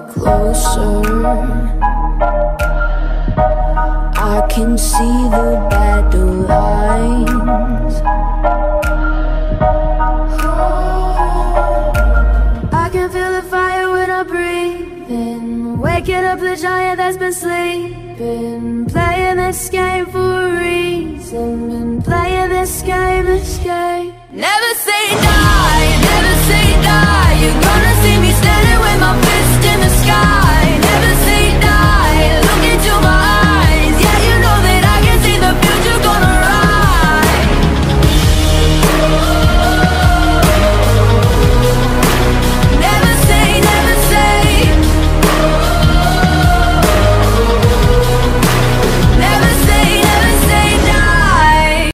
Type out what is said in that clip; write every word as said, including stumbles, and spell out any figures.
closer. I can see the battle lines. I can feel the fire when I breathe in, waking up the giant that's been sleeping. Playing this game for a reason, been playing this game, this game. Never say no.